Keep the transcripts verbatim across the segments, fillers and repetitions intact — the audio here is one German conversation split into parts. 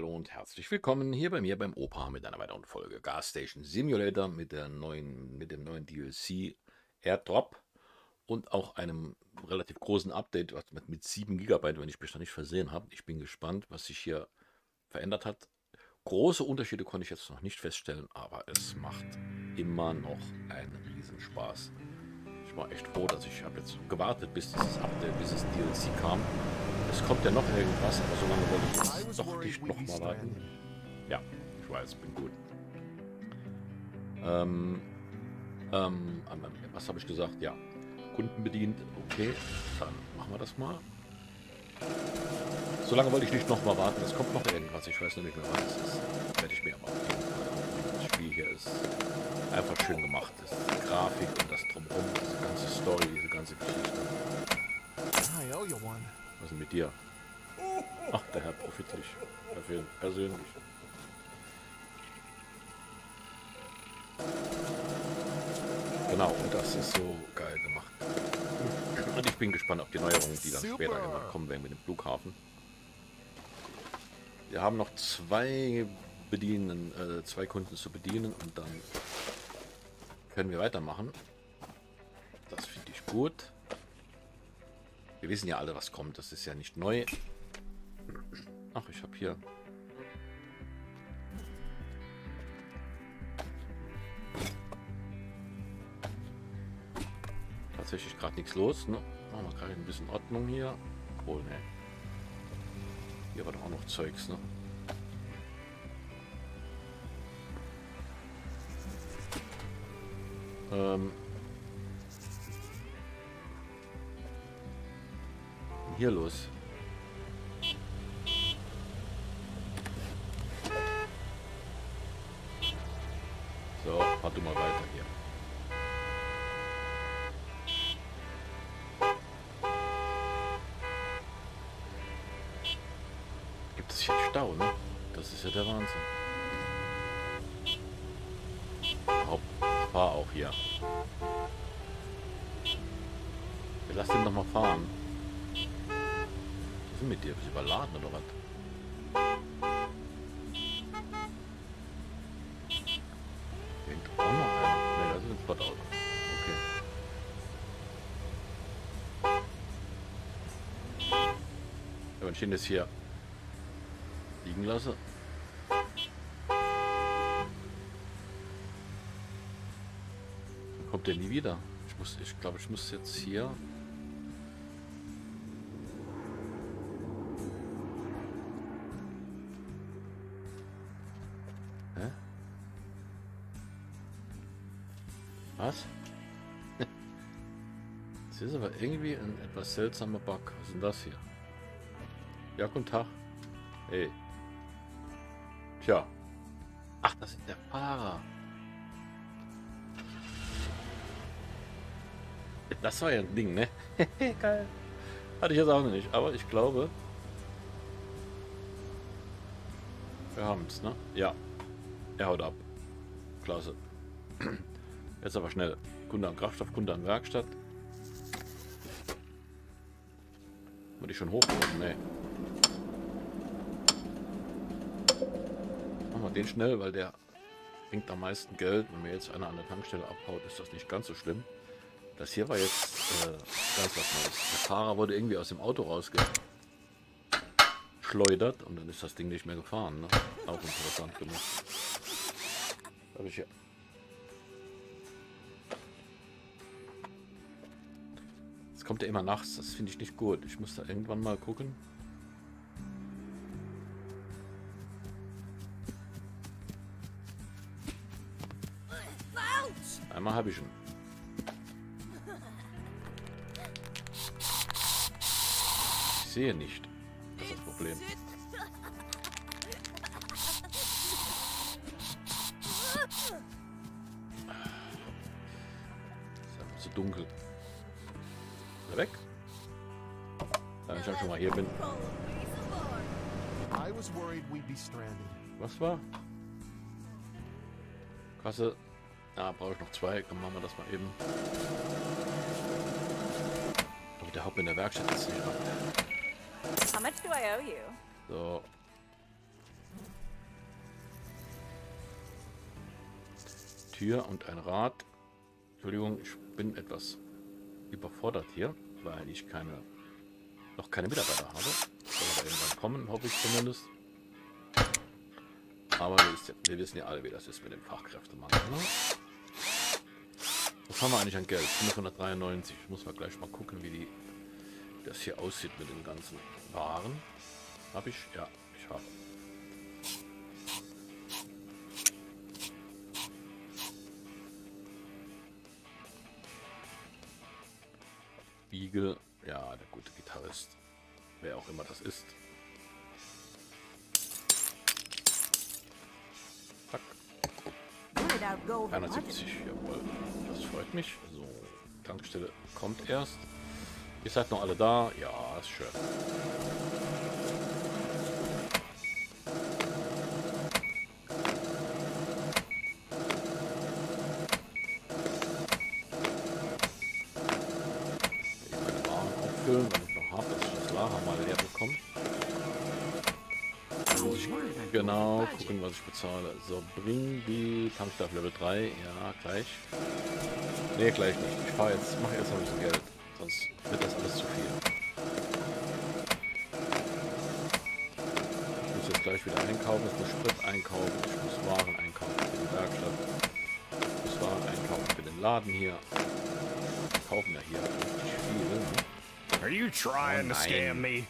Hallo und herzlich willkommen hier bei mir beim Opa mit einer weiteren Folge Gas Station Simulator mit der neuen, mit dem neuen D L C Airdrop und auch einem relativ großen Update was mit, mit sieben Gigabyte, wenn ich mich noch nicht versehen habe. Ich bin gespannt, was sich hier verändert hat. Große Unterschiede konnte ich jetzt noch nicht feststellen, aber es macht immer noch einen Riesenspaß. Ich war echt froh, dass ich habe jetzt gewartet, bis dieses Update, bis das D L C kam. Es kommt ja noch irgendwas, aber so lange wollte ich jetzt doch nicht noch mal warten. Ja, ich weiß, bin gut. Ähm, ähm, was habe ich gesagt? Ja, Kunden bedient. Okay, dann machen wir das mal. So lange wollte ich nicht noch mal warten. Es kommt noch irgendwas. Ich weiß noch nicht mehr, was es ist. Werde ich mir aber auf jeden Fall angucken. Das Spiel hier ist einfach schön gemacht. Das ist die Grafik und das Drumherum, diese ganze Story, diese ganze Geschichte. Was ist denn mit dir? Ach, der Herr Profitlich. Dafür persönlich. Genau, und das ist so geil gemacht. Und ich bin gespannt auf die Neuerungen, die dann später immer kommen werden mit dem Flughafen. Wir haben noch zwei bedienen, äh, zwei Kunden zu bedienen und dann können wir weitermachen. Das finde ich gut. Wir wissen ja alle, was kommt. Das ist ja nicht neu. Ach, ich habe hier... tatsächlich gerade nichts los. Ne? Machen wir gerade ein bisschen Ordnung hier. Obwohl, ne. Hier war doch auch noch Zeugs, ne? Ähm... Hier los. So, fahr du mal weiter hier. Gibt es hier Stau, ne? Das ist ja der Wahnsinn. Überhaupt, fahr auch hier. Wir lassen ihn doch mal fahren. Was ist mit dir? Bist du überladen oder was? Denkt auch noch einer. Ne, das ist ein Sportauto. Okay. Ja, wenn ich den jetzt hier liegen lasse. Dann kommt der nie wieder. Ich muss, ich glaube, ich muss jetzt hier. Hä? Was? Das ist aber irgendwie ein etwas seltsamer Bug. Was ist denn das hier? Ja, guten Tag. Hey. Tja. Ach, das ist der Fahrer. Das war ja ein Ding, ne? Geil. Hatte ich jetzt auch noch nicht, aber ich glaube, wir haben es, ne? Ja. Er haut ab. Klasse. Jetzt aber schnell. Kunde an Kraftstoff, Kunde an Werkstatt. Wurde ich schon hochgehoben? Ne. Machen wir den schnell, weil der bringt am meisten Geld. Wenn mir jetzt einer an der Tankstelle abhaut, ist das nicht ganz so schlimm. Das hier war jetzt äh, ganz was Neues. Der Fahrer wurde irgendwie aus dem Auto rausgeschleudert und dann ist das Ding nicht mehr gefahren. Ne? Auch interessant genug. Habe ich hier. Jetzt kommt er immer nachts. Das finde ich nicht gut. Ich muss da irgendwann mal gucken. Einmal habe ich ihn. Ich sehe nicht. Das ist das Problem. Ist einfach zu dunkel. Ist er weg? Da ich schon mal hier bin. Was war? Kasse. Da ah, brauche ich noch zwei. Dann machen wir das mal eben. Aber der Haupt in der Werkstatt ist nicht ab. How much do I owe you? So. Tür und ein Rad. Entschuldigung, ich bin etwas überfordert hier, weil ich keine noch keine Mitarbeiter habe. Soll aber irgendwann kommen, hoffe ich zumindest. Aber wir, ist, wir wissen ja alle, wie das ist mit dem Fachkräftemangel. Ne? Was haben wir eigentlich an Geld? fünfhundertdreiundneunzig. Ich muss mal gleich mal gucken, wie die das hier aussieht mit den ganzen Waren. Habe ich? Ja, ich habe. Beagle, ja, der gute Gitarrist, wer auch immer das ist. Zack. einundsiebzig, jawohl, das freut mich. So, Tankstelle kommt erst. Ihr seid noch alle da? Ja, ist schön. Wenn ich noch habe, dass ich das Lager mal leer bekomme. Muss ich genau gucken, was ich bezahle. So, bring die Tankstelle auf Level drei. Ja, gleich. Ne, gleich nicht. Ich fahre jetzt, mache jetzt noch ein bisschen Geld. Sonst wird das alles zu viel. Ich muss jetzt gleich wieder einkaufen. Ich muss Sprit einkaufen. Ich muss Waren einkaufen für die Werkstatt. Ich muss Waren einkaufen für den Laden hier. Wir kaufen ja hier richtig viel. Ne? Are you trying oh, to scam me?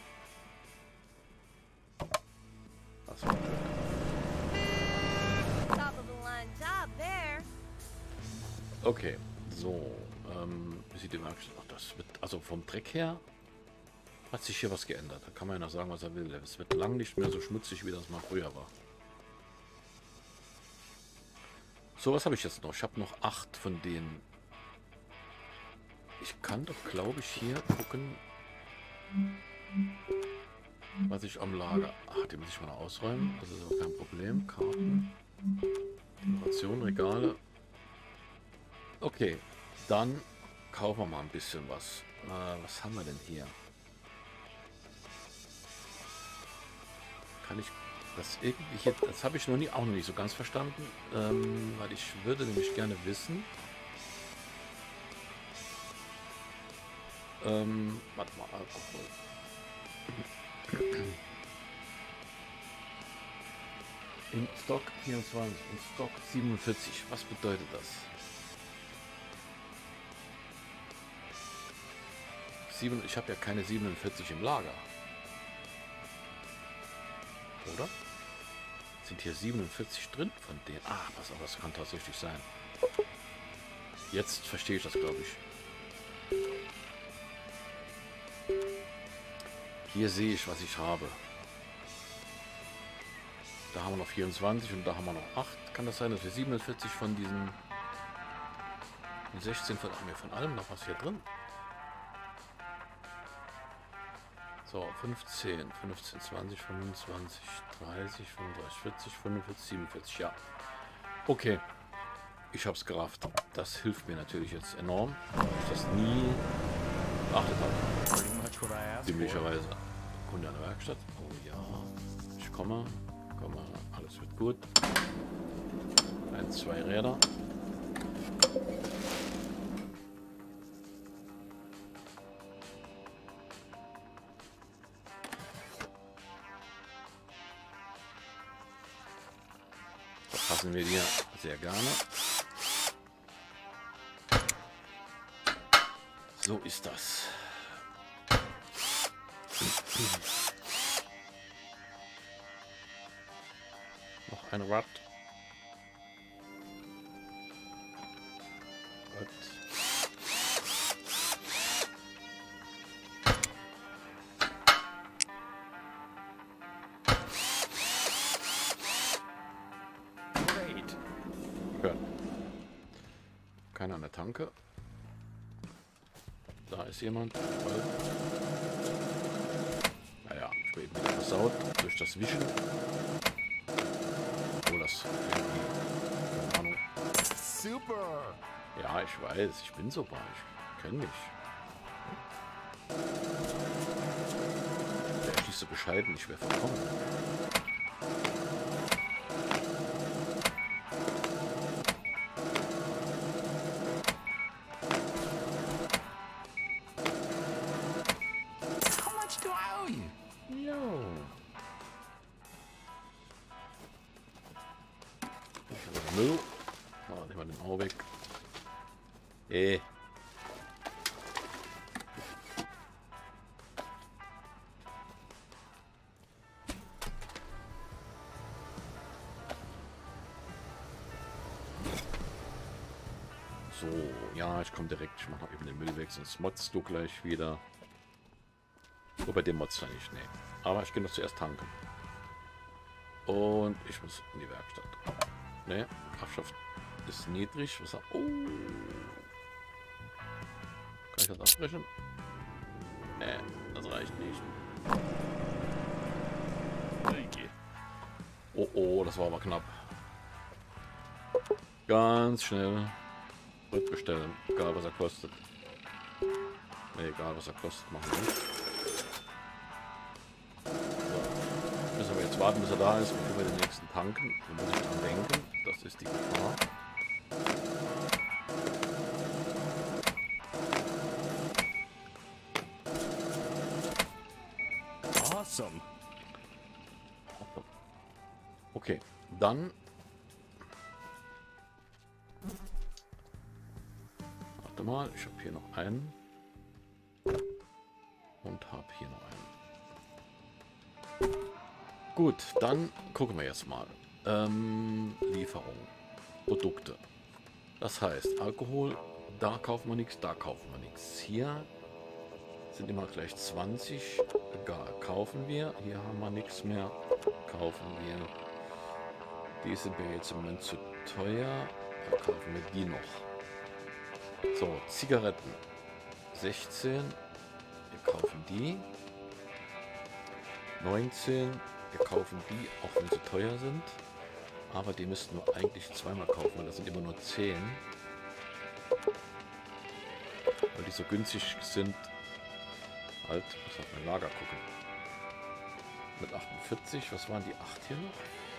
Das war okay, so. Ähm, wie sieht die Werkstatt? Ach, das wird, also vom Dreck her hat sich hier was geändert. Da kann man ja noch sagen, was er will. Es wird lang nicht mehr so schmutzig, wie das mal früher war. So, was habe ich jetzt noch? Ich habe noch acht von denen. Ich kann doch, glaube ich, hier gucken, was ich am Lager... Ach, die muss ich mal ausräumen. Das ist aber kein Problem. Karten, Dekoration, Regale. Okay, dann kaufen wir mal ein bisschen was. Äh, was haben wir denn hier? Kann ich das irgendwie hier... Das habe ich noch nie, auch noch nicht so ganz verstanden, ähm, weil ich würde nämlich gerne wissen... Ähm, warte mal, Alkohol. In Stock vierundzwanzig, in Stock siebenundvierzig. Was bedeutet das? Sieben, ich habe ja keine siebenundvierzig im Lager. Oder? Sind hier siebenundvierzig drin von denen? Ah, pass auf, das kann tatsächlich sein. Jetzt verstehe ich das, glaube ich. Hier sehe ich, was ich habe. Da haben wir noch vierundzwanzig und da haben wir noch acht. Kann das sein, dass wir siebenundvierzig von diesen sechzehn von, haben wir von allem noch was hier drin? So, fünfzehn, fünfzehn, zwanzig, fünfundzwanzig, dreißig, fünfunddreißig, vierzig, fünfundvierzig, siebenundvierzig, ja. Okay, ich habe es gerafft. Das hilft mir natürlich jetzt enorm, weil ich das nie beachtet habe. Ziemlicherweise. Kunde an der Werkstatt. Oh ja. Ich komme. Komme. Alles wird gut. Ein, zwei Räder. Verpassen wir dir sehr gerne. So ist das. Noch ein Rad. Gut. Great. Gut. Keiner an der Tanke. Da ist jemand. Naja, ich bin wieder versaut durch das Wischen. Obwohl das irgendwie, keine Ahnung. Super. Ja, ich weiß, ich bin so bei. Ich kenne mich. Der ist nicht so bescheiden, ich wäre verkommen. Müll. Oh, nehmen wir den auch weg. Eh. So, ja, ich komme direkt. Ich mache eben den Müll weg, sonst motzt du gleich wieder. Nur bei dem motzt er nicht, nee. Aber ich gehe noch zuerst tanken. Und ich muss in die Werkstatt. Ne, Kraftstoff ist niedrig. Was oh. Kann ich das abbrechen? Ne, das reicht nicht. Oh, oh, das war aber knapp. Ganz schnell rückbestellen. Egal, was er kostet. Ne, egal, was er kostet, machen wir nicht. So. Müssen wir jetzt warten, bis er da ist, bevor wir den nächsten tanken. Da muss ich dran denken. Das ist die Gefahr. Awesome. Okay, dann warte mal, ich habe hier noch einen und habe hier noch einen. Gut, dann gucken wir jetzt mal. Ähm, Lieferung, Produkte. Das heißt, Alkohol, da kaufen wir nichts, da kaufen wir nichts. Hier sind immer gleich zwanzig. Egal, kaufen wir. Hier haben wir nichts mehr. Kaufen wir. Die sind mir jetzt im Moment zu teuer. Dann kaufen wir die noch. So, Zigaretten. sechzehn. Wir kaufen die. neunzehn. Wir kaufen die, auch wenn sie teuer sind. Aber die müssten wir eigentlich zweimal kaufen, weil das sind immer nur zehn. Weil die so günstig sind. Halt, muss auf mein Lager gucken. Mit achtundvierzig, was waren die acht hier noch?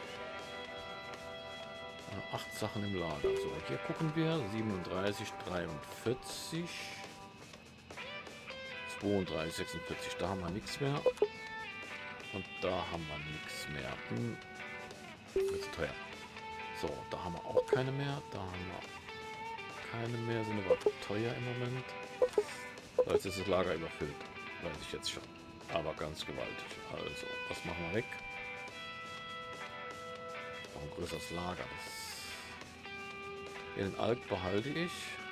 Ja, acht Sachen im Lager. So, hier gucken wir. siebenunddreißig, dreiundvierzig, zweiunddreißig, sechsundvierzig. Da haben wir nichts mehr. Und da haben wir nichts mehr. Hm. Das ist teuer. So, da haben wir auch keine mehr. Da haben wir keine mehr. Sind aber teuer im Moment. Da ist das Lager überfüllt. Weiß ich jetzt schon. Aber ganz gewaltig. Also, das machen wir weg. Noch ein größeres Lager. Das den Alk behalte ich.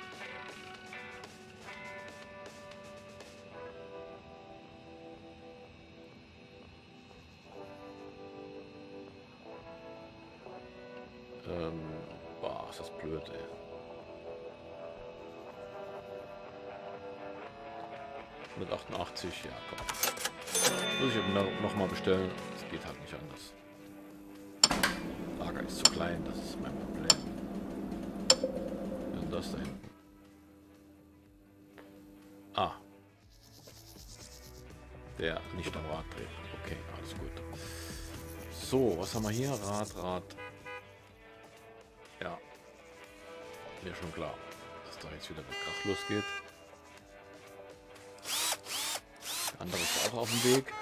Ähm, boah, ist das blöd, ey. Mit achtundachtzig, ja, komm. Muss ich eben noch, noch mal bestellen. Es geht halt nicht anders. Lager ist zu klein, das ist mein Problem. Und das da hinten. Ah. Der nicht am Rad dreht. Okay, alles gut. So, was haben wir hier? Rad, Rad. Ja. Mir schon klar, dass da jetzt wieder der Krach losgeht. Der andere ist auch auf dem Weg.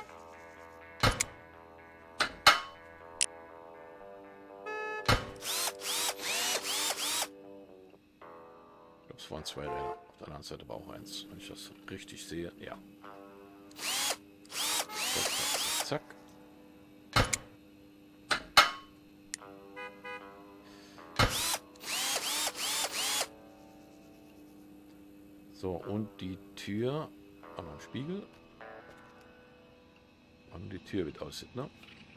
Ich glaube, es waren zwei Räder. Auf der anderen Seite war auch eins, wenn ich das richtig sehe. Ja. Zack, zack, zack. So, und die Tür. Haben wir einen Spiegel. Und die Tür wird aussieht, ne?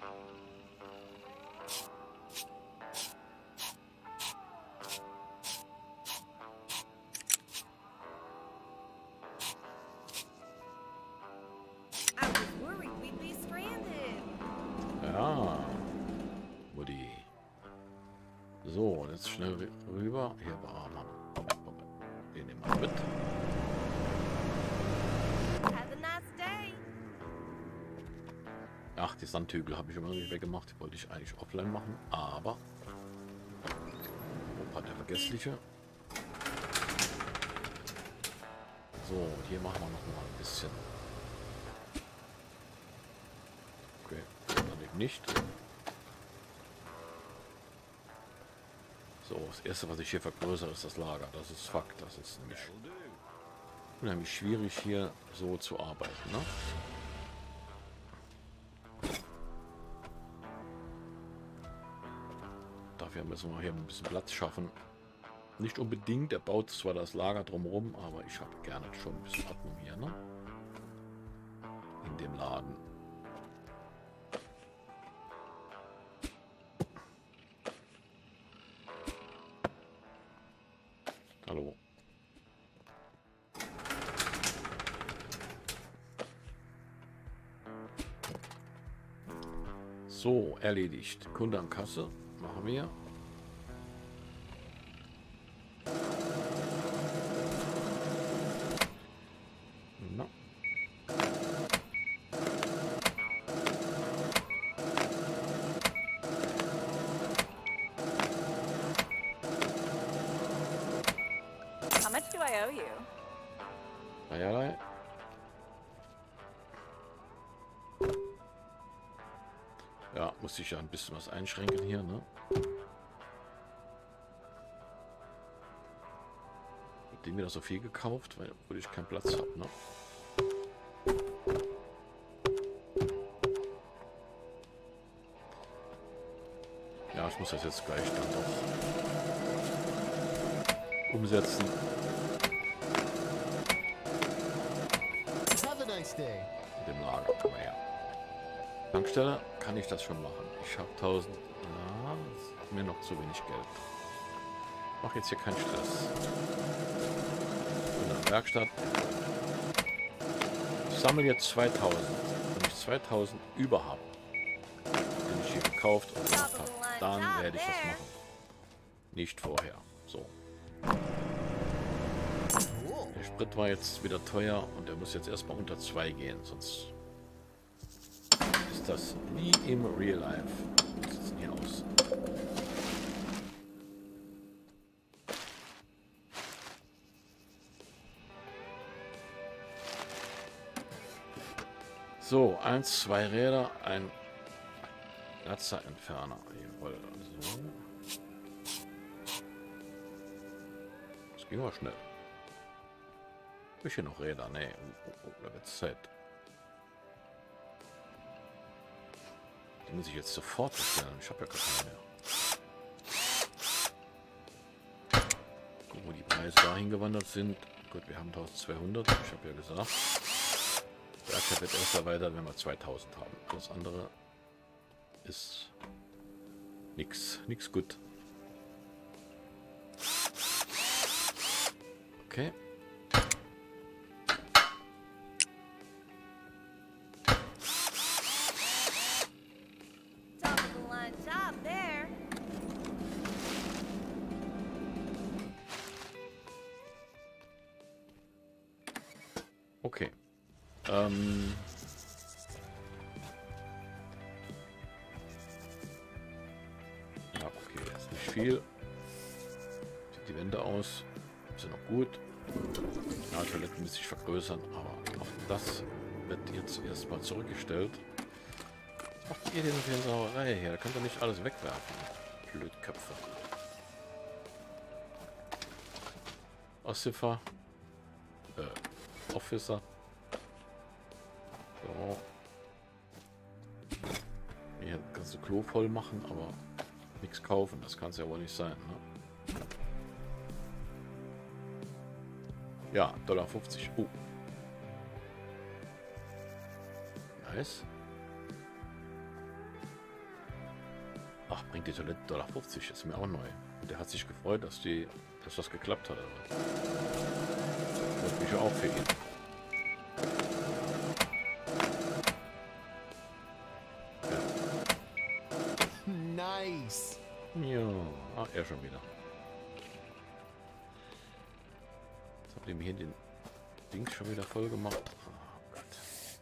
Ja. Mutti. So, und jetzt schnell rüber. Hier war man. Den nehmen wir mit. Ach, die Sandhügel habe ich immer nicht weggemacht. Die wollte ich eigentlich offline machen, aber Opa der Vergessliche. So, hier machen wir noch mal ein bisschen. Okay, dann eben nicht. So, das erste, was ich hier vergrößere, ist das Lager. Das ist Fakt. Das ist nämlich unheimlich schwierig, hier so zu arbeiten. Ne? Dafür müssen wir hier ein bisschen Platz schaffen. Nicht unbedingt, er baut zwar das Lager drumherum, aber ich habe gerne schon ein bisschen Ordnung hier, ne? In dem Laden. Hallo. So, erledigt. Kunde an Kasse. Machen wir. Na. How much do I owe you? Dreierlei. Ja, muss ich ja ein bisschen was einschränken hier, ne? Mit dem wieder so viel gekauft, weil obwohl ich keinen Platz habe, ne? Ja, ich muss das jetzt gleich dann doch umsetzen. Have a nice day. Mit dem Lager. Komm mal her. Tankstelle kann ich das schon machen. Ich habe tausend. Ja, das ist mir noch zu wenig Geld. Ich mache jetzt hier keinen Stress. In der Werkstatt. Ich sammle jetzt zweitausend. Wenn ich zweitausend über habe, den ich hier gekauft und gemacht habe, dann werde ich das machen. Nicht vorher. So. Der Sprit war jetzt wieder teuer und der muss jetzt erstmal unter zwei gehen, sonst ist das wie im Real Life. Wie sieht es denn hier aus? So, eins, zwei Räder, ein Latzerentferner. Jawohl, so. Das ging aber schnell. Hab ich hier noch Räder? Nee, oh, oh, oh, da wird's Zeit. Die muss ich jetzt sofort bestellen. Ich habe ja gar keine mehr. Gucken, wo die Preise dahin gewandert sind. Gut, wir haben eintausendzweihundert. Ich habe ja gesagt, der Werkstatt wird erst erweitert, wenn wir zweitausend haben. Alles andere ist nix, nix gut. Okay. Top of the line job there. Okay. Ähm. Ja, okay, jetzt nicht viel. Sieht die Wände aus. Sind noch gut. Ja, Toiletten müssen sich vergrößern, aber auch das wird jetzt erstmal zurückgestellt. Was macht ihr denn für eine Sauerei hier? Da könnt ihr nicht alles wegwerfen. Blödköpfe. Ossifer. Äh, Officer. So. Hier kannst du Klo voll machen, aber nichts kaufen. Das kann es ja wohl nicht sein, ne? Ja, Dollar fünfzig. Oh. Nice. Ach, bringt die Toilette Dollar fünfzig. Ist mir auch neu. Und der hat sich gefreut, dass die, dass das geklappt hat. Freut mich auch für ihn. Nice. Ja. Ach, er schon wieder. Jetzt habt ihr mir hier den Ding schon wieder voll gemacht. Oh Gott.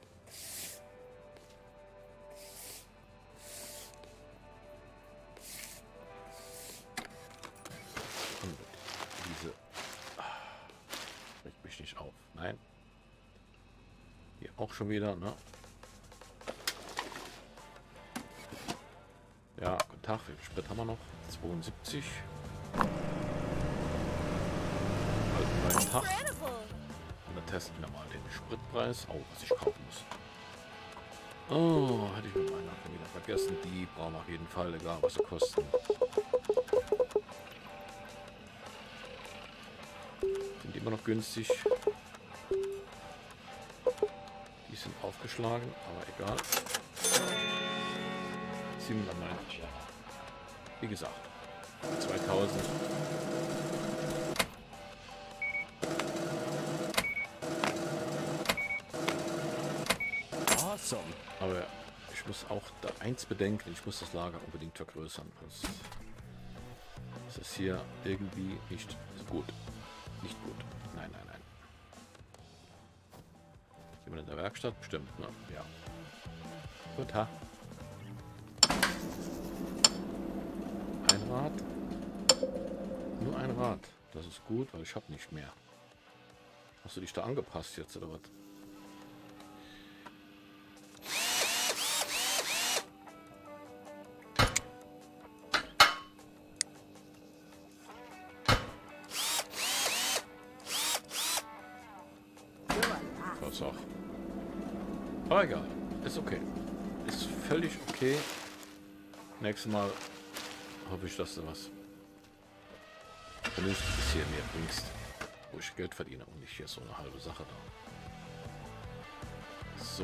Und diese ah, regt mich nicht auf. Nein. Hier auch schon wieder, ne? Ja, guten Tag. Wie viel Sprit haben wir noch? zweiundsiebzig. Tag. Incredible. Und dann testen wir mal den Spritpreis. Oh, was ich kaufen muss. Oh, hatte ich mit meiner wieder vergessen. Die brauchen wir auf jeden Fall, egal was sie kosten. Sind immer noch günstig. Die sind aufgeschlagen, aber egal. siebenhundertneunzig, ja. Wie gesagt, zweitausend. Awesome. Aber ich muss auch da eins bedenken, ich muss das Lager unbedingt vergrößern. Das, das ist hier irgendwie nicht so gut. Nicht gut. Nein, nein, nein. Jemand in der Werkstatt? Bestimmt, ne? Ja. Gut, ha. Ein Rad. Nur ein Rad. Das ist gut, weil ich habe nicht mehr. Hast du dich da angepasst jetzt, oder was? Was auch. Aber egal. Ist okay. Ist völlig okay. Nächstes Mal hoffe ich, dass du was Vernünftiges hier mir bringst, wo ich Geld verdiene und nicht hier so eine halbe Sache da. So.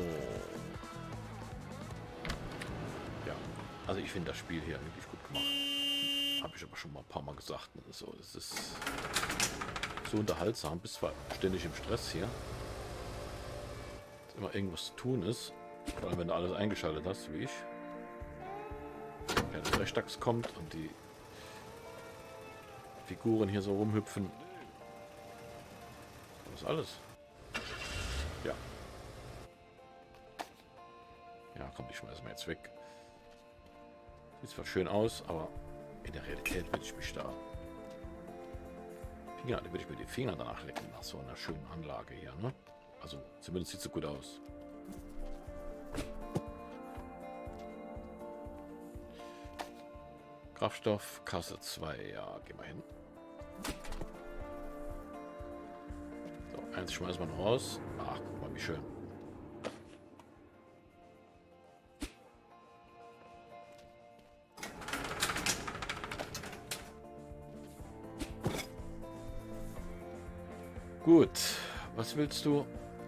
Ja. Also ich finde das Spiel hier wirklich gut gemacht. Habe ich aber schon mal ein paar Mal gesagt. So, es ist so unterhaltsam. Bist zwar ständig im Stress hier. Dass immer irgendwas zu tun ist. Vor allem, wenn du alles eingeschaltet hast, wie ich. Ja, der Rechdachs kommt und die Figuren hier so rumhüpfen. Das ist alles. Ja. Ja, komm, ich schmeiß mal jetzt weg. Sieht zwar schön aus, aber in der Realität würde ich mich da Finger, da würde ich mir die Finger danach lecken nach so einer schönen Anlage hier, ne? Also zumindest sieht es so gut aus. Kraftstoff, Kasse zwei, ja, gehen wir hin. So, eins schmeißen wir noch raus. Ach, guck mal, wie schön. Gut, was willst du?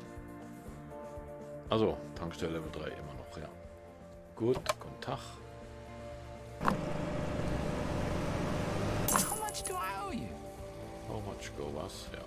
Also, Tankstelle Level drei immer noch, ja. Gut, guten Tag. How much do I owe you? How much go was? Ja.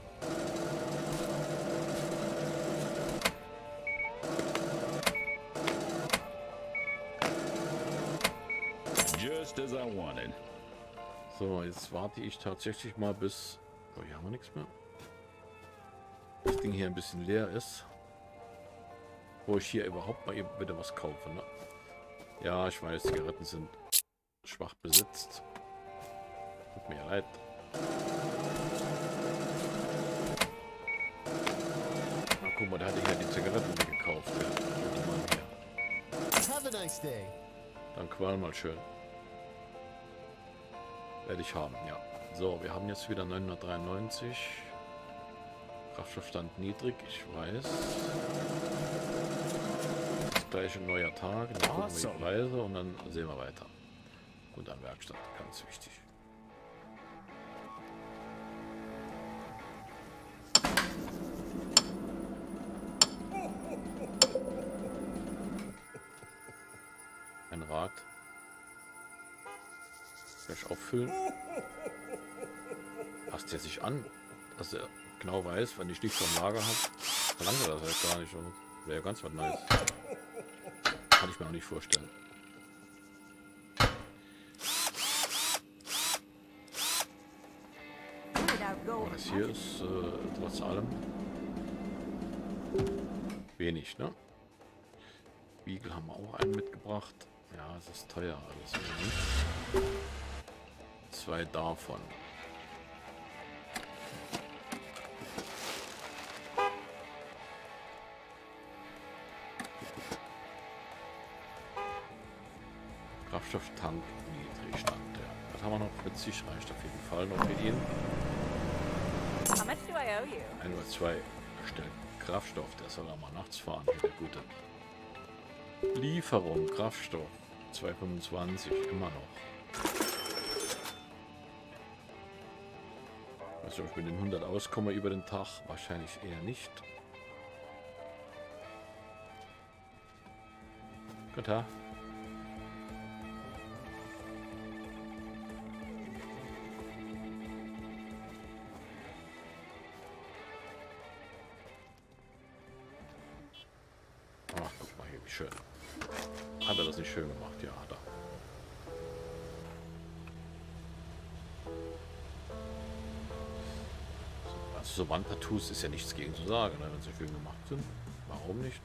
Just as I wanted. So, jetzt warte ich tatsächlich mal bis... Oh, hier haben wir nichts mehr. Das Ding hier ein bisschen leer ist. Wo ich hier überhaupt mal eben wieder was kaufe, ne? Ja, ich weiß, Zigaretten sind schwach besetzt. Tut mir leid. Na, guck mal, da hatte ich ja die Zigaretten gekauft. Ja. Die Mann hier. Have a nice day. Dann qual mal schön. Werde ich haben, ja. So, wir haben jetzt wieder neunhundertdreiundneunzig. Kraftstoffstand niedrig, ich weiß. Das gleiche neuer Tag, dann gucken wir die Preise und dann sehen wir weiter. Und dann Werkstatt, ganz wichtig. Ein Rad. Gleich auffüllen. Passt der sich an, dass er genau weiß, wenn ich nichts vom Lager habe, verlangt er das halt gar nicht. Wäre ja ganz was Neues. Kann ich mir auch nicht vorstellen. Aber das hier ist äh, trotz allem wenig, ne? Beagle haben wir auch einen mitgebracht. Ja, es ist teuer alles. Oder nicht? Zwei davon. Kraftstofftank Niedrigstand. Ja. Was haben wir noch? vierzig reicht auf jeden Fall noch für ihn. How much do I owe you? Ein oder zwei erstellen. Kraftstoff, der soll auch mal nachts fahren. Der gute. Lieferung, Kraftstoff. zwei fünfundzwanzig, immer noch. Weiß nicht, ob ich mit den hundert auskomme über den Tag. Wahrscheinlich eher nicht. Guten Tag. Ach, guck mal hier, wie schön. Hat er das nicht schön gemacht? Ja, hat er. Also so Wandtattoos ist ja nichts gegen zu sagen, ne? Wenn sie schön gemacht sind. Warum nicht?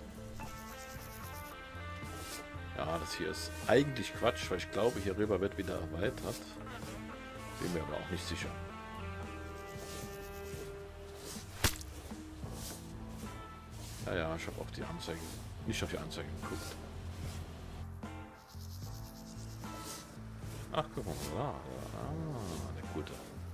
Ja, das hier ist eigentlich Quatsch, weil ich glaube, hier rüber wird wieder erweitert. Bin mir aber auch nicht sicher. Ja, ja, ich habe auf die Anzeige, nicht auf die Anzeige geguckt. Ach, guck mal, da, ah, der gute.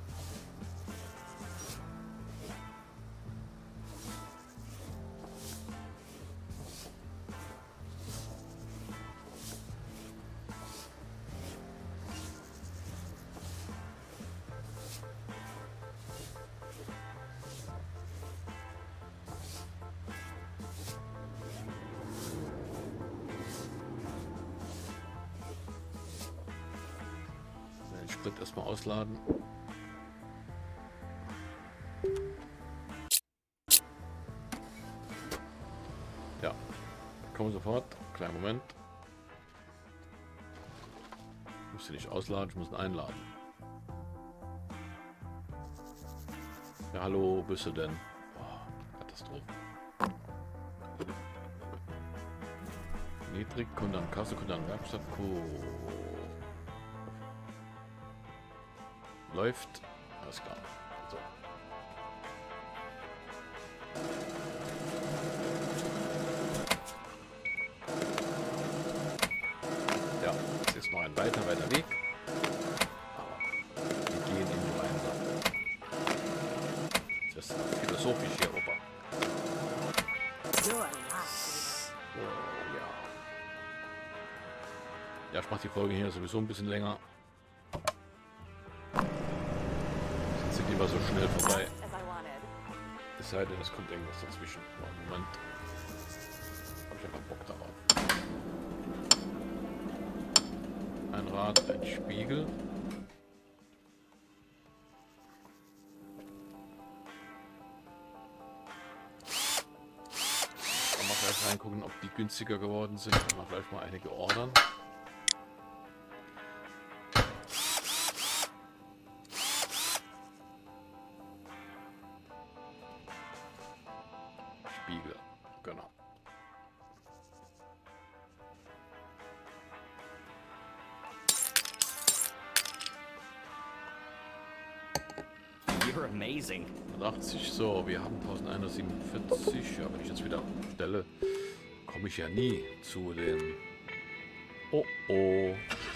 Sprit erstmal ausladen. Ja, kommen sofort. Kleinen Moment. Ich muss sie nicht ausladen, ich muss ihn einladen. Ja, hallo, wo bist du denn? Oh, Katastrophe. Niedrig, Kunde an Kasse, Kunde an Werkstatt. Oh. Läuft. Alles klar. So. Ja, das ist noch ein weiter, weiter Weg. Aber wir gehen ihn gemeinsam. Das ist philosophisch hier, Opa. Oh, ja. Ja, ich mache die Folge hier sowieso ein bisschen länger. Immer so schnell vorbei. Es sei denn, es kommt irgendwas dazwischen. Oh, Moment. Habe ich einfach Bock darauf. Ein Rad, ein Spiegel. Kann man gleich reingucken, ob die günstiger geworden sind. Kann man gleich mal einige ordern. Spiegel, genau. You're amazing. achtzig, so, wir haben elfhundertsiebenundvierzig. Ja, wenn ich jetzt wieder stelle, komme ich ja nie zu den... Oh, oh.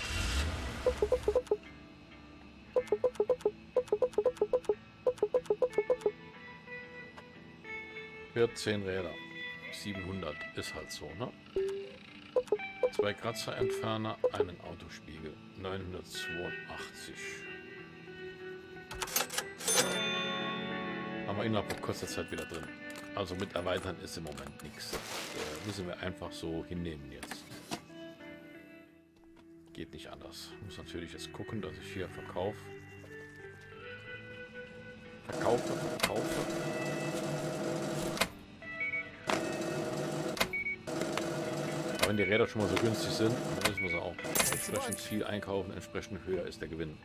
vierzehn Räder. siebenhundert ist halt so, ne? Zwei Kratzerentferner, einen Autospiegel. neunhundertzweiundachtzig. Haben wir innerhalb kurzer Zeit wieder drin. Also mit Erweitern ist im Moment nichts. Äh, müssen wir einfach so hinnehmen jetzt. Geht nicht anders. Muss natürlich jetzt gucken, dass ich hier verkaufe. Verkaufe, verkaufe. Aber wenn die Räder schon mal so günstig sind, dann müssen wir sie auch entsprechend viel einkaufen, entsprechend höher ist der Gewinn.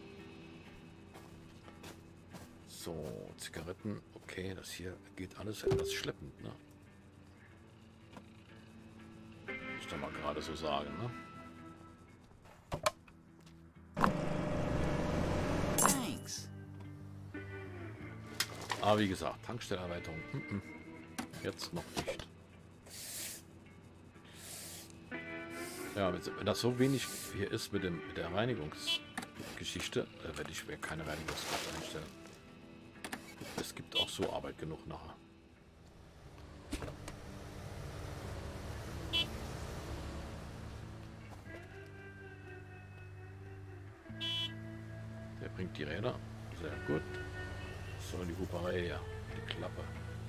So, Zigaretten, okay, das hier geht alles etwas schleppend, ne? Muss ich doch mal gerade so sagen, ne? Thanks. Aber wie gesagt, Tankstellerweiterung, mm -mm. Jetzt noch nicht. Ja, wenn das so wenig hier ist mit, dem, mit der Reinigungsgeschichte, äh, werde ich mir keine Reinigungskraft einstellen. Es gibt auch so Arbeit genug nachher. Der bringt die Räder. Sehr gut. So, die Huperei her. Die Klappe.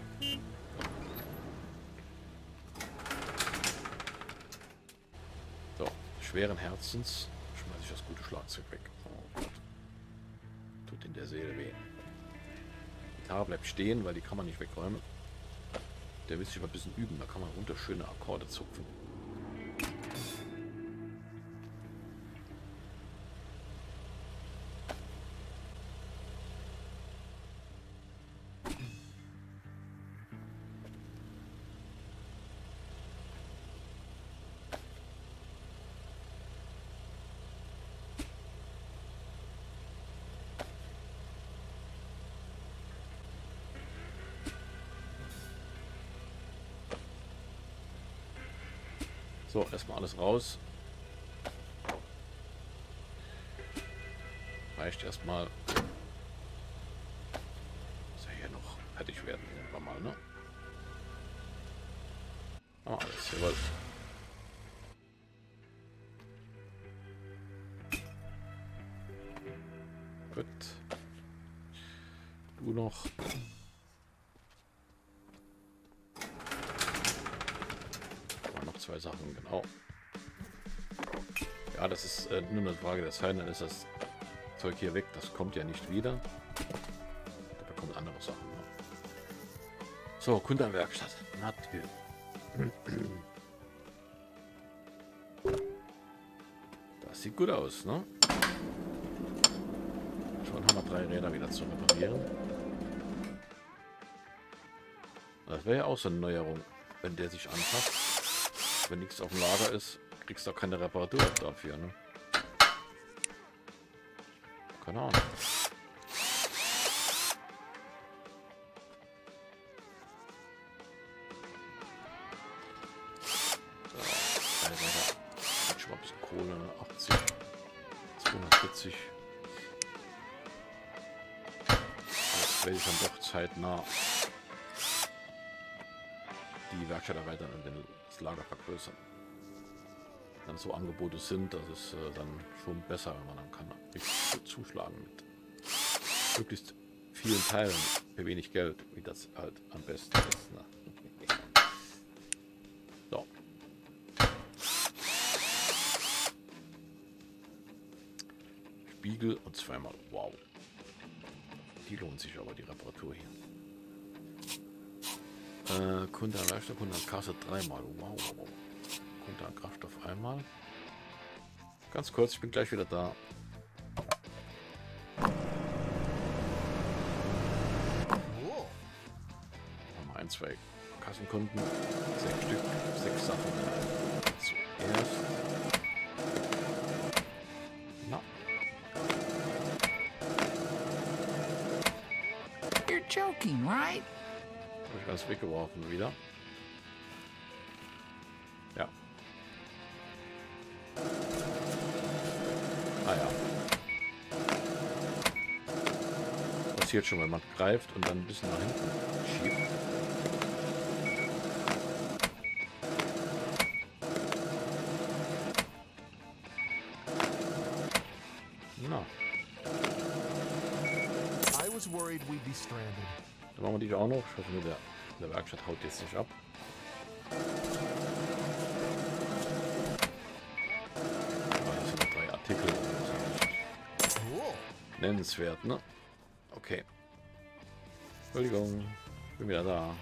So, schweren Herzens schmeiße ich das gute Schlagzeug weg. Oh Gott. Tut in der Seele weh. Die Gitarre bleibt stehen, weil die kann man nicht wegräumen. Der will sich aber ein bisschen üben. Da kann man wunderschöne Akkorde zupfen. So, erstmal alles raus. Reicht erstmal. Muss ja hier noch fertig werden irgendwann mal, ne? Ah, alles jawohl. Gut. Du noch. Zwei Sachen, genau. Ja, das ist äh, nur eine Frage der Zeit, dann ist das Zeug hier weg. Das kommt ja nicht wieder. Da bekommt andere Sachen. Ne? So, Kundenwerkstatt. Natürlich. Das sieht gut aus, ne? Schon haben wir drei Räder wieder zu reparieren. Das wäre ja auch so eine Neuerung, wenn der sich anpasst. Wenn nichts auf dem Lager ist, kriegst du auch keine Reparatur dafür, ne? Keine Ahnung. So, schon mal ein bisschen Kohle, ne? achtzig, zweihundertvierzig. Jetzt werde ich dann doch zeitnah die Werkstatt erweitern und das Lager vergrößern. Dann so Angebote sind, dass es äh, dann schon besser, wenn man dann kann richtig zuschlagen mit möglichst vielen Teilen für wenig Geld, wie das halt am besten ist. Ne? So. Spiegel und zweimal. Wow. Die lohnt sich aber, die Reparatur hier. Äh, Kunde an Werkstoff, Kunde an Kasse dreimal. Wow, wow, wow. Kunde an Kraftstoff einmal. Ganz kurz, ich bin gleich wieder da. Cool. Haben wir ein, zwei Kassenkunden. Sechs Stück, sechs Sachen. Zuerst. Na. You're joking, right? Habe ich alles weggeworfen wieder. Ja. Ah ja. Passiert schon, wenn man greift und dann ein bisschen nach hinten schiebt. Na. I was worried we'd be stranded. Dann machen wir die auch noch. Ich hoffe nur, der, der Werkstatt haut jetzt nicht ab. Das sind drei Artikel. Cool. Nennenswert, ne? Okay. Entschuldigung. Bin wieder da.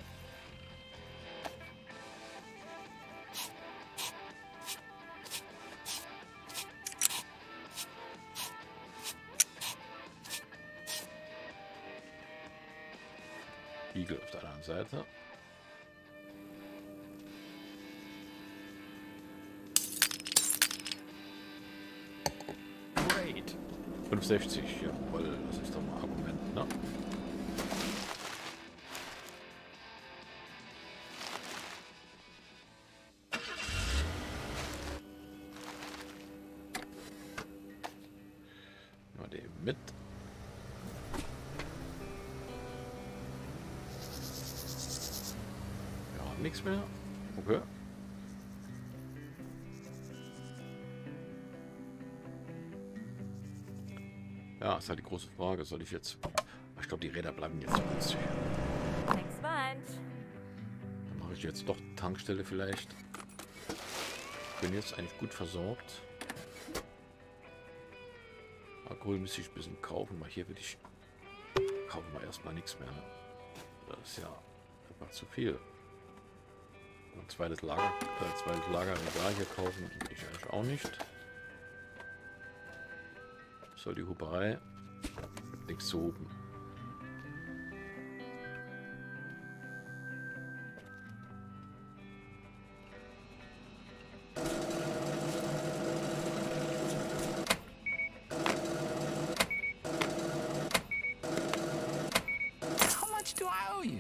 Spiegel auf der anderen Seite. Great. fünfhundertsechzig, jawohl, das ist doch mal ein Argument, ne? Nehmen wir den mit. nichts mehr. Okay. Ja, ist halt die große Frage. Soll ich jetzt... Ich glaube, die Räder bleiben jetzt so günstig. Thanks a bunch. Dann mache ich jetzt doch Tankstelle vielleicht. Bin jetzt eigentlich gut versorgt. Alkohol müsste ich ein bisschen kaufen, weil hier will ich... Kaufen wir erstmal nichts mehr. Ne? Das ist ja einfach zu viel. Ein zweites Lager, äh, zweites Lagerregal hier kaufen will ich eigentlich auch nicht. Soll die Huperei nichts zu hupen. How much do I owe you?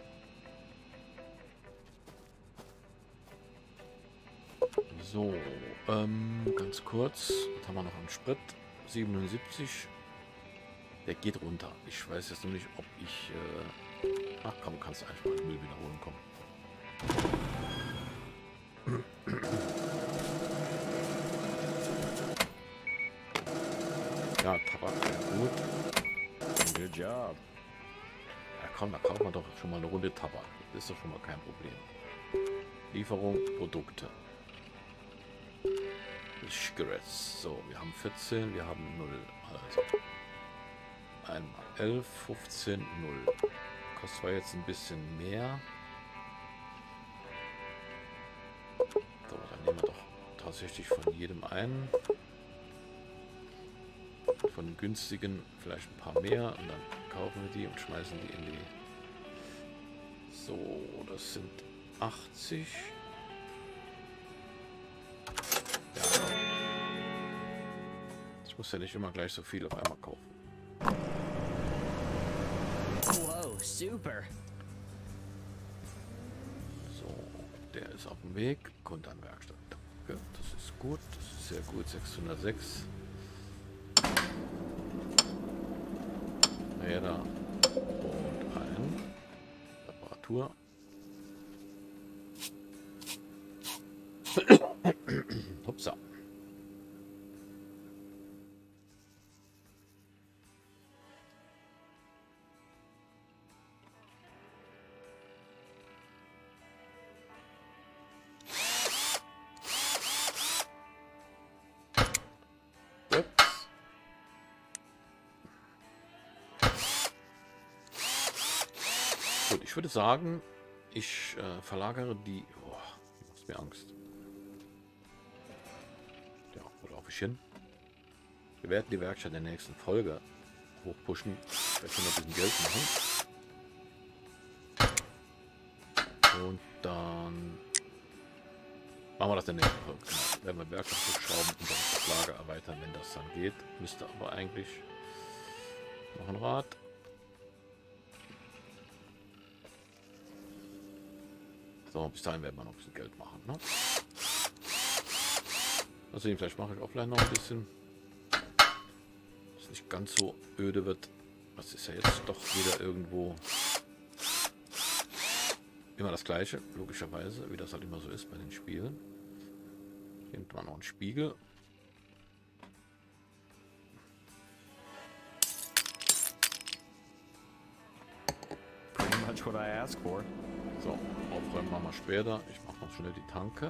So, ähm, ganz kurz. Was haben wir noch an Sprit? siebenundsiebzig. Der geht runter. Ich weiß jetzt noch nicht, ob ich... Äh Ach komm, kannst du einfach mal den Müll wieder holen kommen. Ja, Tabak, ja, gut. Good job. Ja komm, da kaufen wir doch schon mal eine Runde Tabak. Das ist doch schon mal kein Problem. Lieferung, Produkte. Cigarettes. So, wir haben vierzehn, wir haben null. Also einmal elf, fünfzehn, null. Kostet zwar jetzt ein bisschen mehr. So, dann nehmen wir doch tatsächlich von jedem einen. Von den günstigen vielleicht ein paar mehr und dann kaufen wir die und schmeißen die in die. So, das sind achtzig. Ja. Ich muss ja nicht immer gleich so viel auf einmal kaufen. Whoa, super. So, der ist auf dem Weg. Kommt an Werkstatt. Danke, das ist gut. Das ist sehr gut. sechshundertsechs. Räder und ein Reparatur. Hupsa. Gut, ich würde sagen, ich äh, verlagere die... Oh, die macht mir Angst. Ja, wo laufe ich hin? Wir werden die Werkstatt in der nächsten Folge hochpushen. Vielleicht können wir ein bisschen Geld machen. Und dann machen wir das in der nächsten Folge. Genau. Werden wir Werkstatt hochschrauben und dann das Lager erweitern, wenn das dann geht. Müsste aber eigentlich noch ein Rad. So, bis dahin werden wir noch ein bisschen Geld machen. Ne? Also vielleicht mache ich offline noch ein bisschen. Dass es nicht ganz so öde wird. Das ist ja jetzt doch wieder irgendwo immer das gleiche, logischerweise, wie das halt immer so ist bei den Spielen. Hier nimmt man noch einen Spiegel. Pretty much what I asked for. So, aufräumen machen wir später. Ich mache noch schnell die Tanke.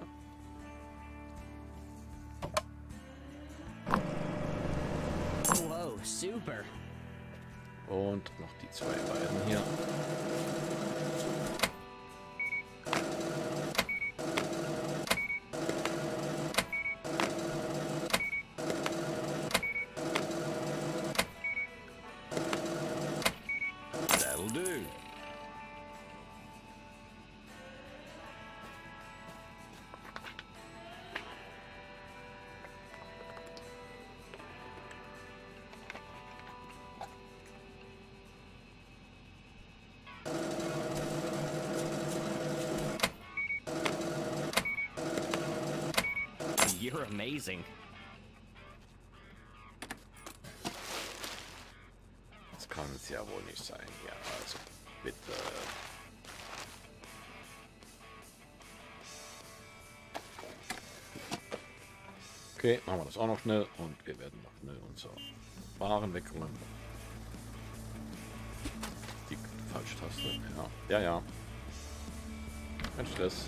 Whoa, super. Und noch die zwei beiden hier. That'll do. You're amazing. Das kann es ja wohl nicht sein. Ja, also bitte. Okay, machen wir das auch noch schnell und wir werden noch schnell unsere Waren wegräumen. Die falsche Taste. Ja, ja, ja. Kein Stress.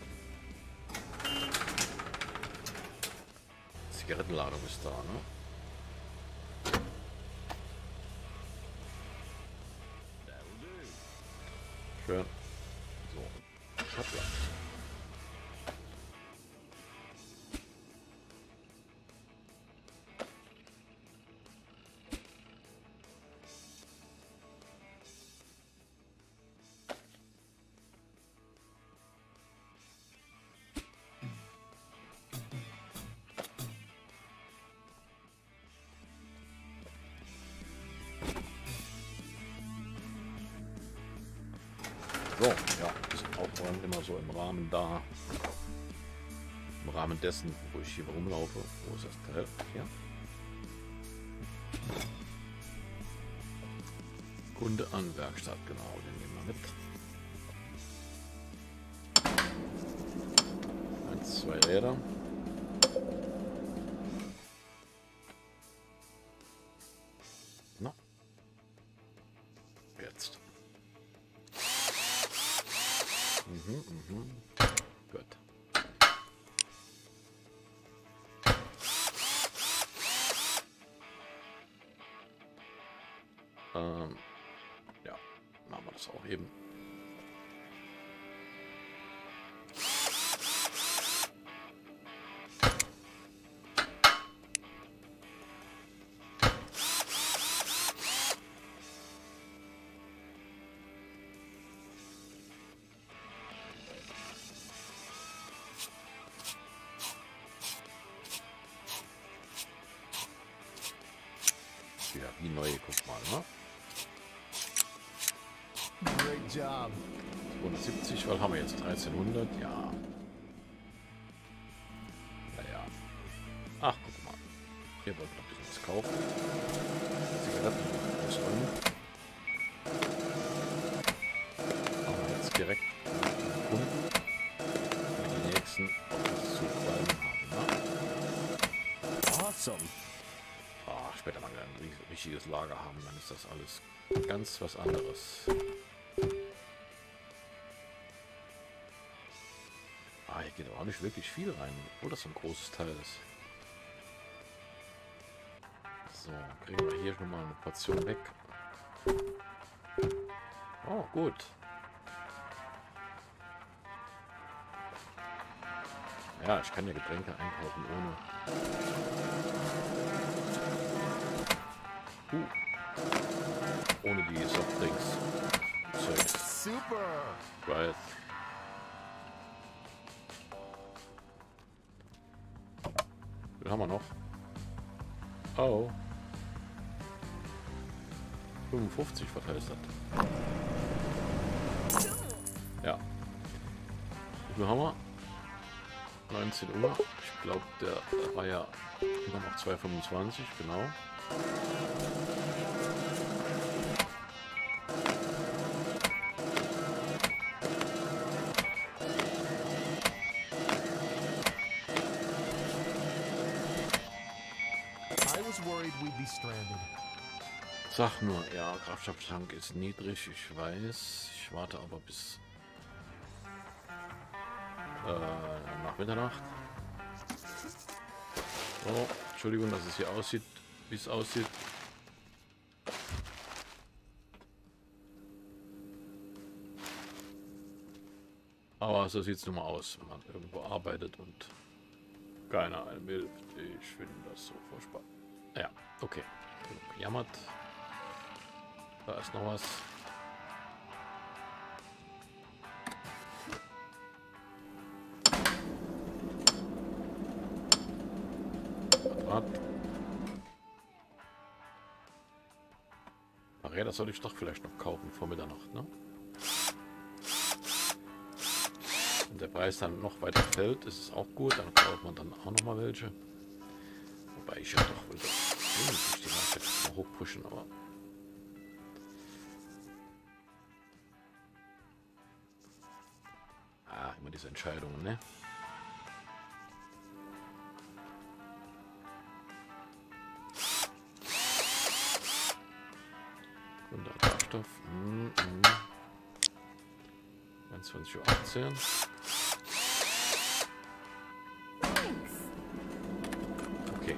Zigarettenladung ist da, ne? Schön. So. Hoppla. So, ja, das Aufräumen immer so im Rahmen da. Im Rahmen dessen, wo ich hier rumlaufe. Wo ist das Teil? Hier. Kunde an Werkstatt, genau, den nehmen wir mit. Eins, zwei Räder. Na. Jetzt. Mhm, mhm. Gut. Ähm, ja, machen wir das auch eben. Ja, wie neu, guck mal, ne? Great job. zweihundertsiebzig, was haben wir jetzt? dreizehnhundert, ja. Naja. Ach, guck mal. Hier wollten wir noch ein bisschen was kaufen. Zigaretten ausräumen. Aber jetzt direkt den Kunden für die nächsten was zu qualmen haben, ne? Awesome. Ah, später mal ein richtiges Lager haben, dann ist das alles ganz was anderes. Ah, hier geht auch nicht wirklich viel rein, obwohl das so ein großes Teil ist. So, kriegen wir hier schon mal eine Portion weg. Oh, gut. Ja, ich kann ja Getränke einkaufen ohne... Uh. Ohne die Softdrinks. Zeugs. Super. Right. Wie haben wir noch? Oh. fünfundfünfzig, was heißt das? Ja. Wie viel haben wir? neunzehn Uhr. Ich glaube, der war ja immer noch zwei fünfundzwanzig, genau. I was worried we'd be stranded. Sag nur, ja, Kraftstofftank ist niedrig, ich weiß. Ich warte aber bis äh, nach Mitternacht. So, Entschuldigung, dass es hier aussieht, wie es aussieht. Aber so sieht es nun mal aus, wenn man irgendwo arbeitet und keiner einem hilft. Ich finde das so furchtbar. Ja, okay. Genug gejammert. Da ist noch was. Quadrat. Räder soll ich doch vielleicht noch kaufen vor Mitternacht, ne? Wenn der Preis dann noch weiter fällt, ist es auch gut. Dann kauft man dann auch noch mal welche. Wobei ich ja doch will, dass ich die Marke mal hochpushen, aber ah, immer diese Entscheidungen, ne? Und der Kraftstoff. Mm, mm. einundzwanzig Uhr achtzehn. Okay.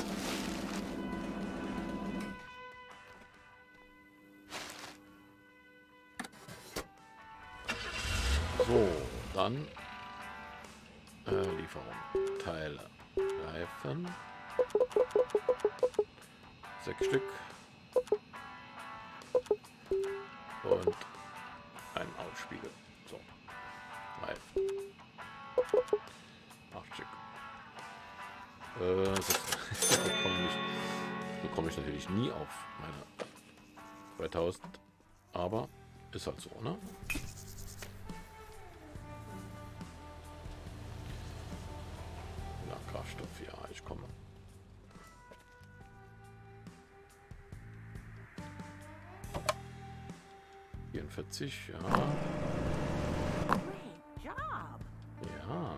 So, dann äh, Lieferung. Teile. Reifen. Sechs Stück. Und ein Ausspiegel. So. Reifen. Acht Stück. Äh, sechs. bekomme ich, bekomme ich natürlich nie auf meine zweitausend. Aber ist halt so, ne? Ja, Kraftstoff, ja, ich komme. vierundvierzig, ja. Great job. Ja.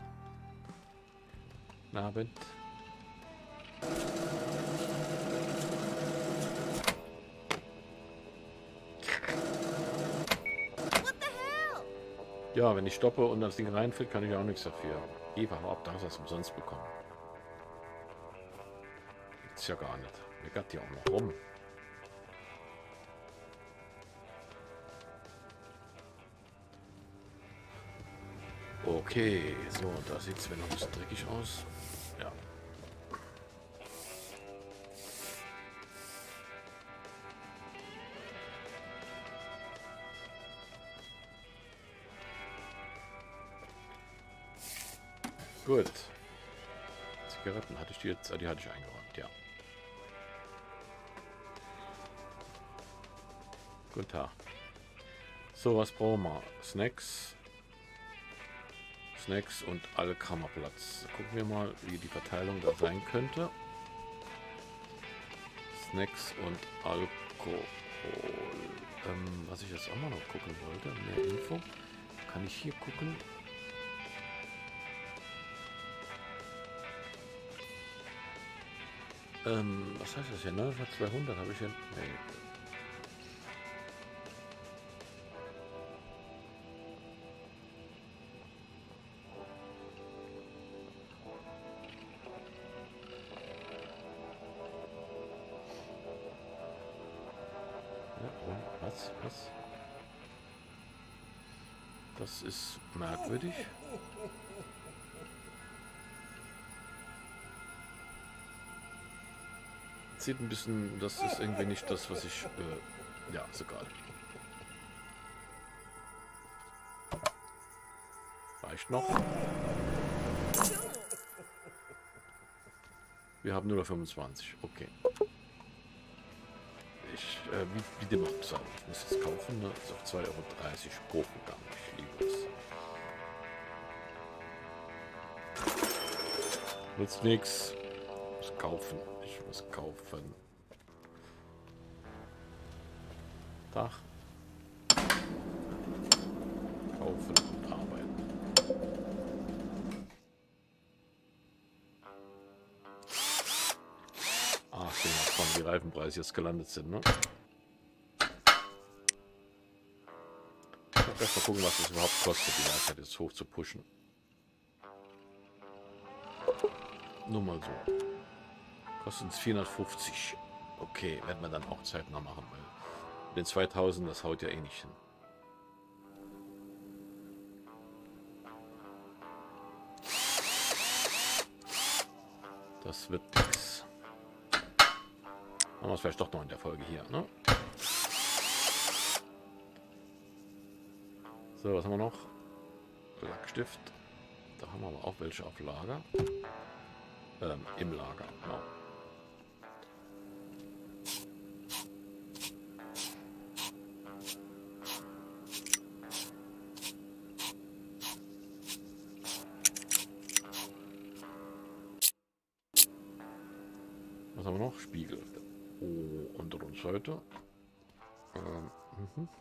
Guten Abend. What the hell? Ja, wenn ich stoppe und das Ding reinfällt, kann ich auch nichts dafür. Eva, hau ab, da hast du das umsonst bekommen. Gibt's ja gar nicht. Meckert die auch noch rum. Okay, so, da sieht es mir noch ein bisschen dreckig aus. Ja. Gut. Zigaretten hatte ich die jetzt, die hatte ich eingeräumt, ja. Guten Tag. So, was brauchen wir? Snacks. Snacks und Alkammerplatz. Gucken wir mal, wie die Verteilung da sein könnte. Snacks und Alkohol. Ähm, was ich jetzt auch mal noch gucken wollte, mehr Info. Kann ich hier gucken? Ähm, was heißt das hier? neun für zweihundert habe ich hier. Nee. Was? Was? Das ist merkwürdig. Sieht ein bisschen, das ist irgendwie nicht das, was ich, äh, ja, ist egal. Reicht noch. Wir haben nur noch fünfundzwanzig, okay. Ich, äh, wie, wie dem auch sei. Ich muss es kaufen, ne? Ist auf zwei Euro dreißig pro Programm. Ich liebe es. Nutzt nichts. Ich muss kaufen. Ich muss kaufen. Tag. Kaufen und arbeiten. Ach, ich bin mal gespannt, wie Reifenpreise jetzt gelandet sind, ne? Ich muss erst mal gucken, was es überhaupt kostet, die Leistung jetzt hoch zu pushen. Nur mal so. Kostet es vierhundertfünfzig. Okay, werden wir dann auch zeitnah machen, weil mit den zweitausend, das haut ja eh nicht hin. Das wird nix. Machen wir es vielleicht doch noch in der Folge hier, ne? So, was haben wir noch? Lackstift. Da haben wir aber auch welche auf Lager. Ähm, im Lager, genau. Was haben wir noch? Spiegel. Oh, unter uns heute. Ähm, mhm, mhm.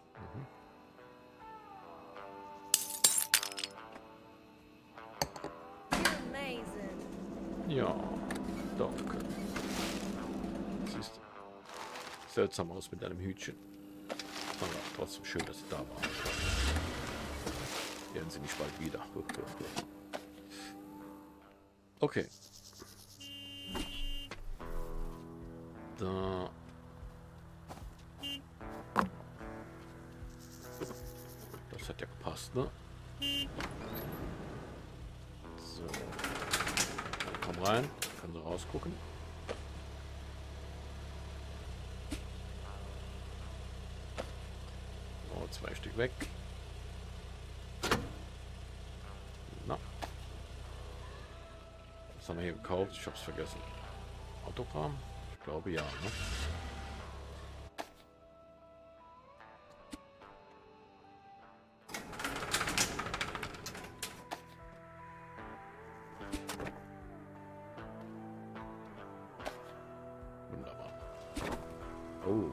Ja, danke. Siehst du. seltsam aus mit einem Hütchen. Aber trotzdem schön, dass sie da waren. Werden sie nicht bald wieder. Okay. Da. Das hat ja gepasst, ne? So. Komm rein. Kann so rausgucken. Oh, zwei Stück weg. Na. Was haben wir hier gekauft? Ich hab's vergessen. Autogramm? Ich glaube ja, ne? Wunderbar. Oh.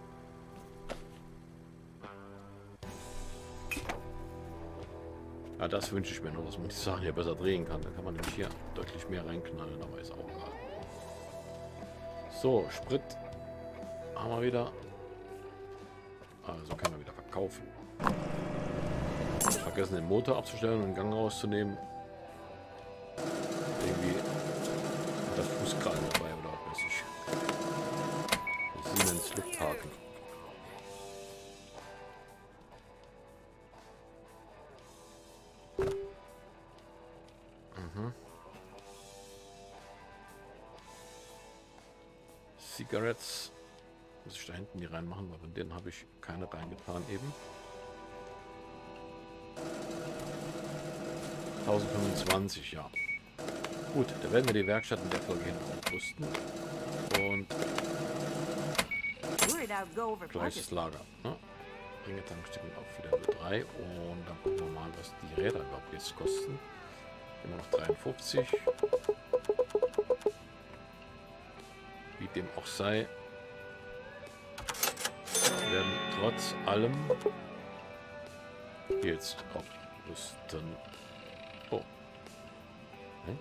Ja, das wünsche ich mir noch, dass man die Sachen hier besser drehen kann. Dann kann man nämlich hier deutlich mehr reinknallen, aber ist auch egal. So, Sprit haben wir wieder. Also können wir wieder verkaufen. Vergessen den Motor abzustellen und den Gang rauszunehmen. Irgendwie hat der Fußkragen dabei oder auch weiß ich. Siemens Lufthaken. Mhm. Cigarettes. Muss ich da hinten die reinmachen, weil von denen habe ich keine reingetan eben. tausendfünfundzwanzig, ja. Gut, da werden wir die Werkstatt in der Folge hin aufrüsten. Und gleiches Lager. Ne? Ringe-Tankstellen auf wieder drei. Und dann gucken wir mal, was die Räder überhaupt jetzt kosten. Immer noch dreiundfünfzig. Wie dem auch sei. Wir werden trotz allem jetzt aufrüsten. Oh. Hm?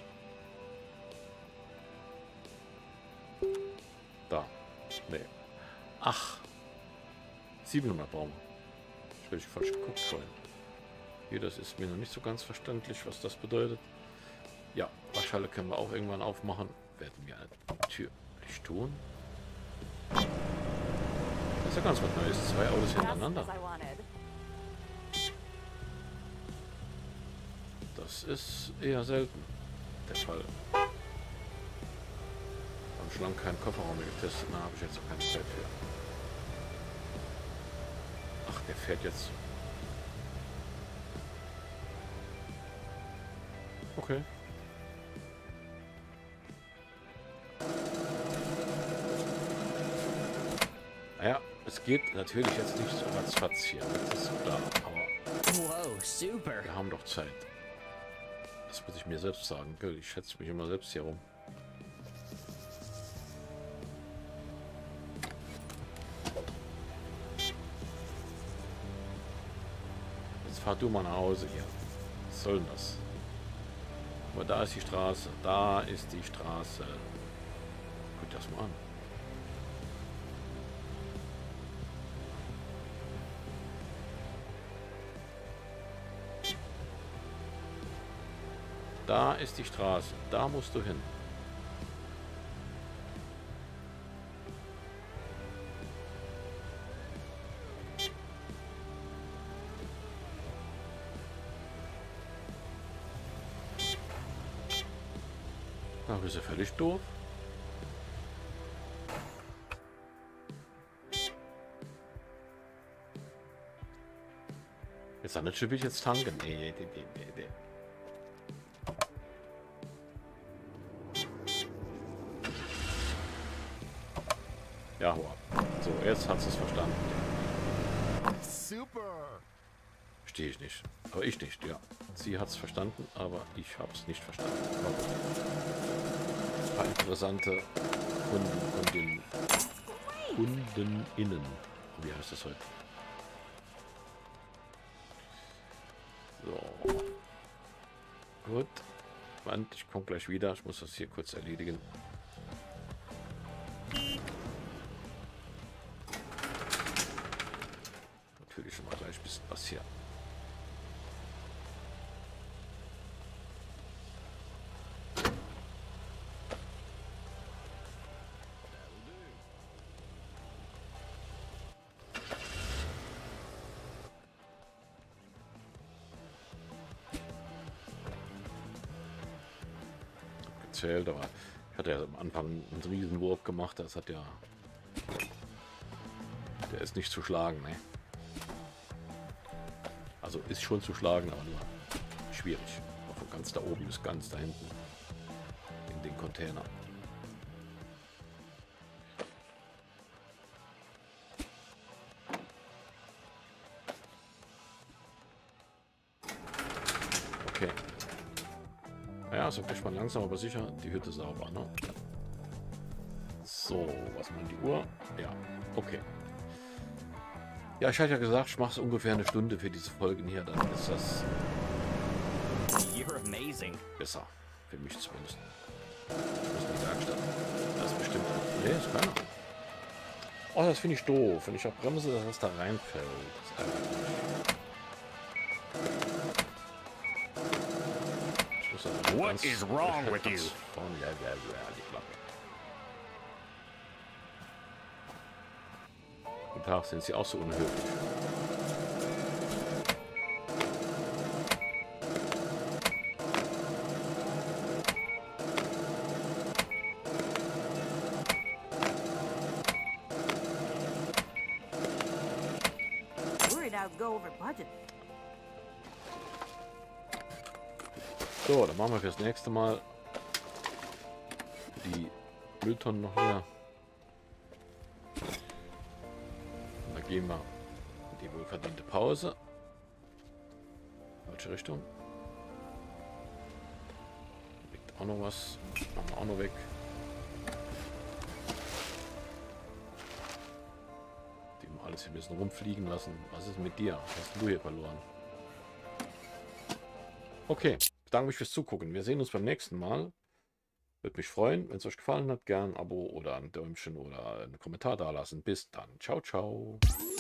Da. Nee. Ach. siebenhundert brauchen wir. Ich habe falsch geguckt vorhin. Hier, das ist mir noch nicht so ganz verständlich, was das bedeutet. Ja, Waschhalle können wir auch irgendwann aufmachen. Werden wir natürlich tun. Das ist ja ganz was Neues. Zwei Autos hintereinander. Das ist eher selten der Fall. Wir haben schon lange keinen Kofferraum mehr getestet. Da habe ich jetzt auch keine Zeit für. Ach, der fährt jetzt. Okay. Naja, es geht natürlich jetzt nicht so ratzfatz hier. Das ist klar. Aber Whoa, super. wir haben doch Zeit. Das muss ich mir selbst sagen. Ich schätze mich immer selbst hier rum. Jetzt fahr du mal nach Hause hier. Was soll denn das? Aber da ist die Straße. Da ist die Straße. Guck das mal an. Da ist die Straße. Da musst du hin. Da bist du völlig doof. Jetzt an der Schippe jetzt tanken. Nee, nee, nee, nee, nee. Ja, so, jetzt hat sie es verstanden. Super. Verstehe ich nicht. Aber ich nicht, ja. Sie hat es verstanden, aber ich habe es nicht verstanden. Ein paar interessante Kunden, Kundinnen, KundenInnen. Wie heißt das heute? So. Gut. Moment, ich komme gleich wieder. Ich muss das hier kurz erledigen. natürlich schon mal gleich ein bisschen was hier. Gezählt, aber ich hatte ja am Anfang einen Riesenwurf gemacht, das hat ja, der ist nicht zu schlagen, ne? Also ist schon zu schlagen, aber nur schwierig. Auch von ganz da oben bis ganz da hinten in den Container. Okay. Ja, so kriegt man langsam aber sicher die Hütte sauber, ne? So, was meint die Uhr? Ja, okay. Ja, ich hatte ja gesagt, ich mache es ungefähr eine Stunde für diese Folgen hier, dann ist das You're amazing. besser. Für mich zumindest. Das ist die Werkstatt. Das ist bestimmt. Nee, ist keiner. Oh, das finde ich doof. Wenn ich auf Bremse, dass das da reinfällt. Das ist ich muss das What ganz- is wrong with ganz you? vorne- Ja, ja, ja, die Klappe. Guten Tag, sind Sie auch so unhöflich? Worried I'd go over budget. So, dann machen wir fürs nächste Mal die Mülltonnen noch leer. Und dann gehen wir in die wohlverdiente Pause. Falsche Richtung. Liegt auch noch was. Machen wir auch noch weg. Die haben alles hier ein bisschen rumfliegen lassen. Was ist mit dir? Was hast du hier verloren? Okay. Danke mich fürs Zugucken. Wir sehen uns beim nächsten Mal. Würde mich freuen, wenn es euch gefallen hat. Gern ein Abo oder ein Däumchen oder einen Kommentar da lassen. Bis dann. Ciao, ciao.